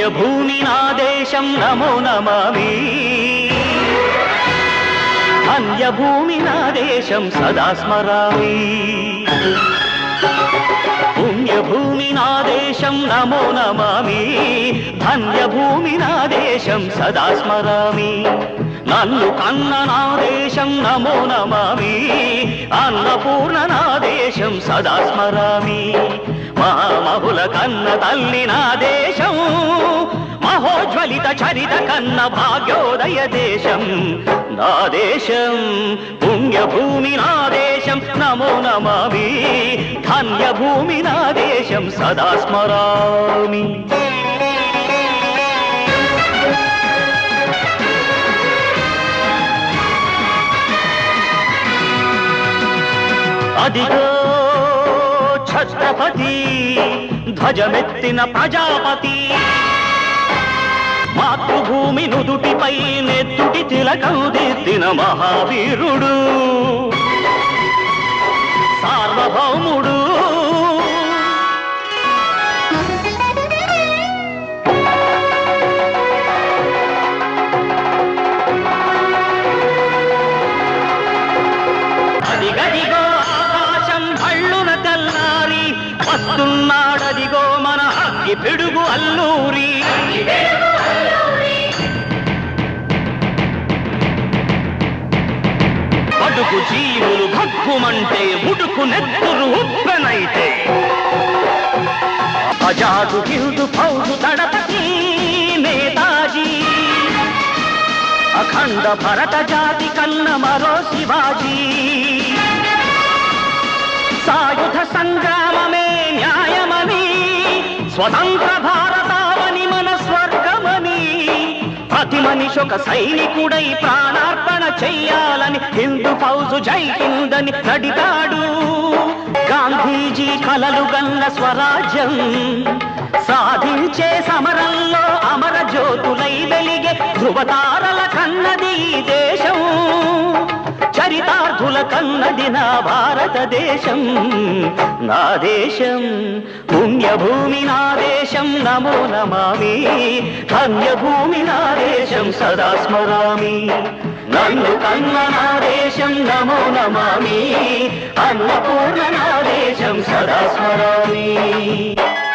పుణ్యభూమి నా దేశం నమో నమామి ధన్యభూమి నా దేశం సదా స్మరామి పుణ్యభూమి నా దేశం నమో నమామి ధన్యభూమి నా దేశం సదా స్మరామి నన్ను కన్న నా దేశం నమో నమామి అన్నపూర్ణ నా దేశం సదా స్మరామి మహామహుల కన్న తల్లి నా దేశం మహోజ్వలిత చరిత కన్న భాగ్యోదయ దేశం నా దేశం పుణ్యభూమి నా దేశం నమో నమామి ధన్యభూమి నా దేశం సదా స్మరామి అదిగో ఛత్రపతి ధ్వజమెత్తిన ప్రజాపతి మాతృభూమి నుదుటిపై నెత్తుటి తిలకం దిద్దిన మహావీరుడు సార్వభౌముడు అదిగదిగో ఆకాశం భళ్ళున తెల్లారి వస్తున్నాడదిగో మన అగ్గి పిడుగు అల్లూరి అడుగు జీవులు భగ్గుమంటే ఉడుకు నెత్తురు ఉప్పెనైతే అజాదు హిందు ఫౌజు దళపతి నేతాజీ అఖండ భరత జాతి కన్న మరో శివాజీ సాయుధ సంగ్రామమే న్యాయమని స్వతంత్ర భారతావని మన స్వర్గమని ప్రతి మనిషొక సైనికుడై ప్రాణార్పణ చెయ్యాలని హిందూ ఫౌజు జై హిందని నడిగాడు గాంధీజీ కలలు గన్న స్వరాజ్యం సాధించే సమరంలో అమర జ్యోతులై వెలిగే ధృవతారల కన్నది దేశం చరితార్థుల కన్నది నా భారతదేశం నా దేశం పుణ్యభూమి నా దేశం నమో నమామి ధన్యభూమి నా దేశం సదా స్మరామి నన్ను కన్న నా దేశం నమో నమామి అన్నపూర్ణ నా దేశం సదా స్మరామి